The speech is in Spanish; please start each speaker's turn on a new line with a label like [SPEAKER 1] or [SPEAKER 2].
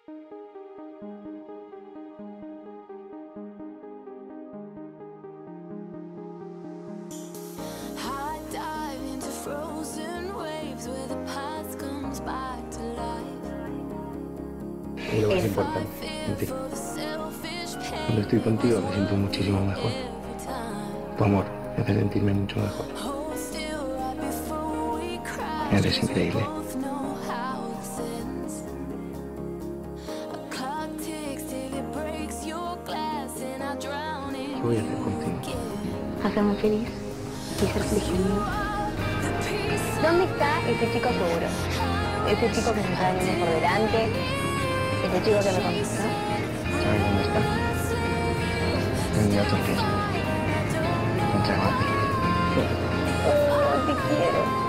[SPEAKER 1] Es lo más importante en ti. Cuando estoy contigo me siento muchísimo mejor. Tu amor me hace sentirme mucho mejor. Eres increíble. ¿Qué voy a hacer contigo?
[SPEAKER 2] Hacerme feliz y ser feliz conmigo. ¿Dónde está ese chico seguro? Ese chico que se está viniendo por delante, ese chico que me conquistó.
[SPEAKER 1] ¿Sabes dónde está? En mi otro pies. Entre
[SPEAKER 2] Oh, te quiero.